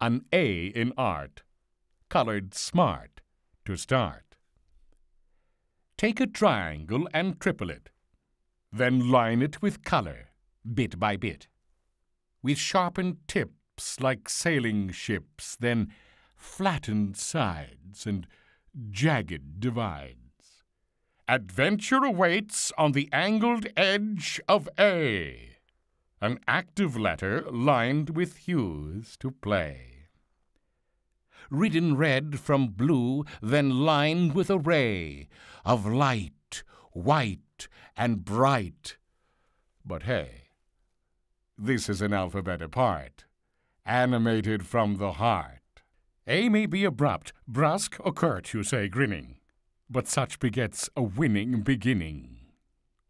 an A in art, colored smart to start. Take a triangle and triple it, then line it with color, bit by bit, with sharpened tips like sailing ships, then flattened sides and jagged divides. Adventure awaits on the angled edge of A, an active letter lined with hues to play. Written red from blue, then lined with a ray of light, white, and bright. But hey, this is an alphabet apart, animated from the heart. A may be abrupt, brusque, or curt, you say, grinning, but such begets a winning beginning.